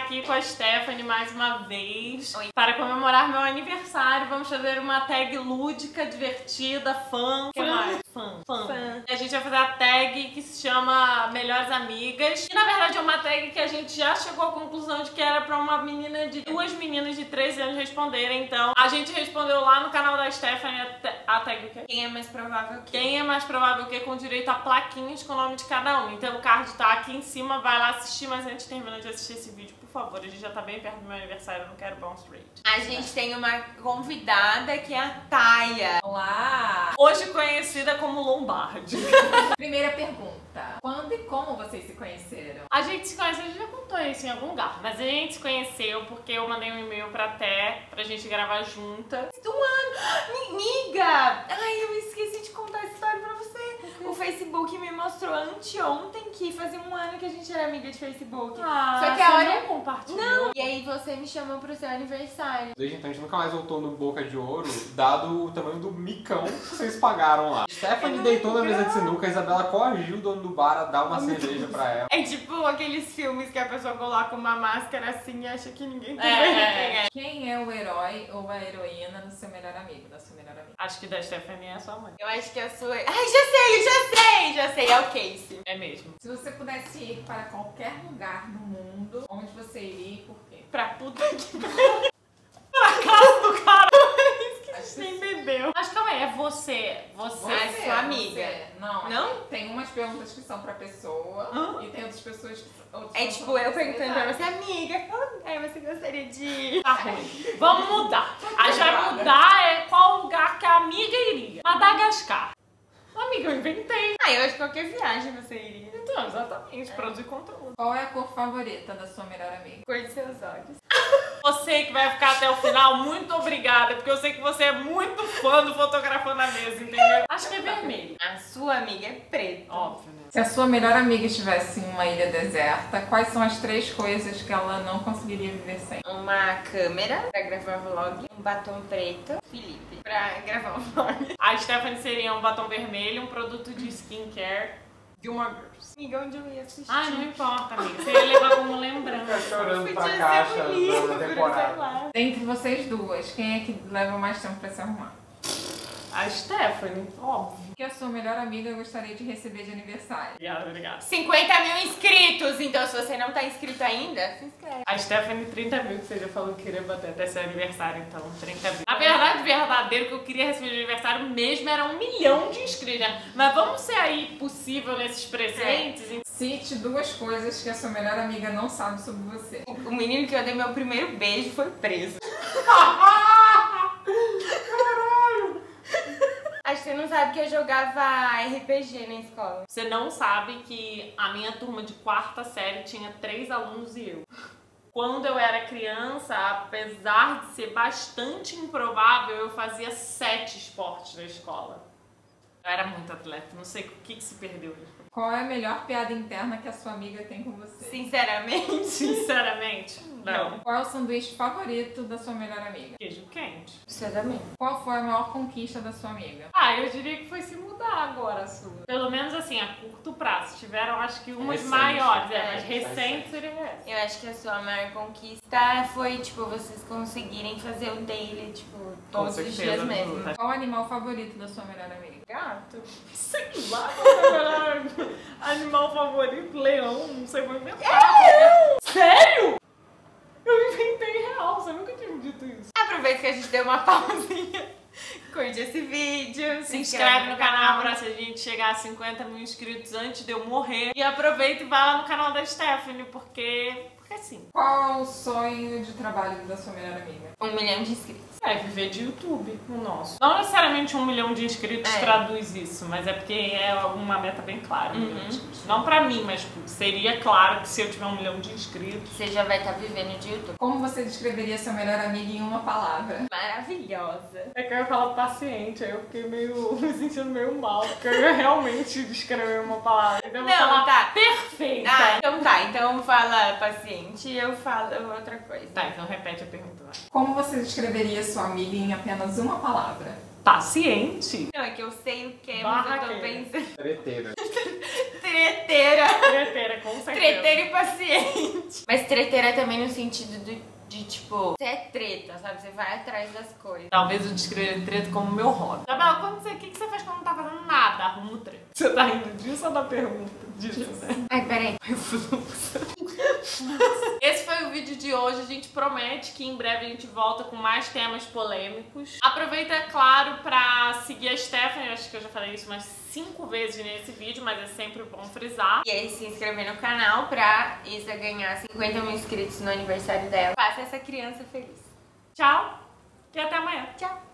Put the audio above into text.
aqui com a Stephanie mais uma vez. Oi. Para comemorar meu aniversário. Vamos fazer uma tag lúdica, divertida, fã. Que mais? Fã. E a gente vai fazer a tag que se chama Melhores Amigas. E na verdade é uma tag que a gente já chegou à conclusão de que era pra duas meninas de 13 anos responderem. Então a gente respondeu lá no canal da Stephanie a tag o quê? Quem é mais provável que? Quem é mais provável que, com direito a plaquinhas com o nome de cada um. Então o card tá aqui em cima, vai lá assistir, mas antes terminando de assistir esse vídeo, por favor, a gente já tá bem perto do meu aniversário, eu não quero bounce rate. A gente tem uma convidada que é a Taia. Olá! Hoje conhecida como Lombardi. Primeira pergunta. Quando e como vocês se conheceram? A gente se conheceu, a gente já contou isso em algum lugar, mas a gente se conheceu porque eu mandei um e-mail pra pra gente gravar juntas. Amiga! Ai, eu esqueci de contar essa história pra você. O Facebook me mostrou anteontem que fazia um ano que a gente era amiga de Facebook. Só que a hora não compartilhou. Não! E aí você me chamou pro seu aniversário. Desde então a gente nunca mais voltou no Boca de Ouro, dado o tamanho do micão que vocês pagaram lá. Stephanie deitou na mesa de sinuca, a Isabela coagiu o dono do bar a dar uma cerveja pra ela. É tipo aqueles filmes que a pessoa coloca uma máscara assim e acha que ninguém tá É, vendo é. quem é. Quem é o herói ou a heroína do seu melhor amigo, da sua melhor amiga? Acho que da Stephanie é a sua mãe. Eu acho que a sua... Ai, já sei, é o Casey. É mesmo. Se você pudesse ir para qualquer lugar no mundo, onde você iria e por quê? Pra puta que pariu. Pra casa do cara. Nem bebeu. Mas calma aí, é você. É Você, sua amiga. você. Não, Não? Tem umas perguntas que são pra pessoa Hã? e tem outras pessoas que são... É tipo eu perguntando pra você, amiga, aí você gostaria de ir? Tá ruim. Vamos mudar. A gente vai mudar qual lugar que a amiga iria. Madagascar. Amiga, eu inventei. Ah, eu acho que qualquer viagem você iria. Então, exatamente. Produzir conteúdo. Qual é a cor favorita da sua melhor amiga? Cor de seus olhos. Você que vai ficar até o final, muito obrigada. Porque eu sei que você é muito fã do Fotografando a Mesa, entendeu? Acho que é vermelho. A sua amiga é preta. Óbvio, né? Se a sua melhor amiga estivesse em uma ilha deserta, quais são as 3 coisas que ela não conseguiria viver sem? Uma câmera pra gravar vlog, um batom preto, Felipe pra gravar um vlog. A Stephanie seria um batom vermelho, um produto de skincare, Gilmore Girls. Amiga, onde eu ia assistir? Ai, não importa, amiga. Você ia levar como lembrança. Fica chorando pra Podia caixa ser um livro, da sei temporada. lá. Dentre vocês duas, quem é que leva mais tempo pra se arrumar? A Stephanie, óbvio. O que a sua melhor amiga gostaria de receber de aniversário? Obrigada, obrigada. 50 mil inscritos, então se você não tá inscrito ainda, se inscreve. A Stephanie, 30 mil, que você já falou que queria bater até seu aniversário, então 30 mil. Na verdade, verdadeiro que eu queria receber de aniversário mesmo era 1 milhão de inscritos, né? Mas vamos ser aí possível nesses presentes? Cite 2 coisas que a sua melhor amiga não sabe sobre você. O menino que eu dei meu primeiro beijo foi preso. Acho que você não sabe que eu jogava RPG na escola. Você não sabe que a minha turma de 4ª série tinha 3 alunos e eu. Quando eu era criança, apesar de ser bastante improvável, eu fazia 7 esportes na escola. Eu era muito atleta, não sei o que se perdeu. Qual é a melhor piada interna que a sua amiga tem com você? Sinceramente. Sinceramente, não. Qual é o sanduíche favorito da sua melhor amiga? Queijo quente. Você também. Qual foi a maior conquista da sua amiga? Ah, eu diria que foi se mudar agora a sua. Pelo menos assim, a curto prazo. Tiveram, acho que, umas Recente. maiores, É, mas recentes seria essa. Eu acho que a sua maior conquista foi, tipo, vocês conseguirem fazer o daily, tipo, todos os dias mesmo. absoluta. Qual o animal favorito da sua melhor amiga? Gato. Sei lá, qual é o melhor animal favorito? Leão, não sei, vou inventar. Sério? Eu inventei real, você nunca tinha me dito isso. Aproveita que a gente deu uma pausinha. Curte esse vídeo, Se inscreve no canal pra se a gente chegar a 50 mil inscritos antes de eu morrer. E aproveita e vai lá no canal da Stephanie, porque sim. Qual é o sonho de trabalho da sua melhor amiga? 1 milhão de inscritos. É, viver de YouTube, o nosso. Não necessariamente 1 milhão de inscritos traduz isso, mas é porque é uma meta bem clara. 1 milhão de inscritos. Não pra mim, mas tipo, seria claro que se eu tiver 1 milhão de inscritos... Você já vai estar vivendo de YouTube. Como você descreveria sua melhor amiga em uma palavra? Maravilhosa. É que eu ia falar paciente, aí eu fiquei me sentindo meio mal, porque eu ia realmente descrever uma palavra. Então eu vou falar tá. perfeita. Ah, então tá. Então fala paciente e eu falo outra coisa. Tá, então repete a pergunta lá. Como você descreveria sua amiga em apenas uma palavra? Paciente? Não, é que eu sei o que, mas Barra eu tô quê? pensando. Treteira. Treteira. Treteira, com certeza. Treteira e paciente. Mas treteira também no sentido de tipo, você é treta, sabe? Você vai atrás das coisas. Talvez eu descreva treta como meu hobby. Isabela, o que você faz quando não tá fazendo nada? Arruma o treta. Você tá rindo disso ou da pergunta? Disso, né? Ai, peraí. Esse foi o vídeo de hoje. A gente promete que em breve a gente volta com mais temas polêmicos. Aproveita, é claro, pra seguir a Stephanie. Eu acho que eu já falei isso umas 5 vezes nesse vídeo, mas é sempre bom frisar. E aí se inscrever no canal pra Isa ganhar 50 mil inscritos no aniversário dela. Faça essa criança feliz. Tchau e até amanhã. Tchau.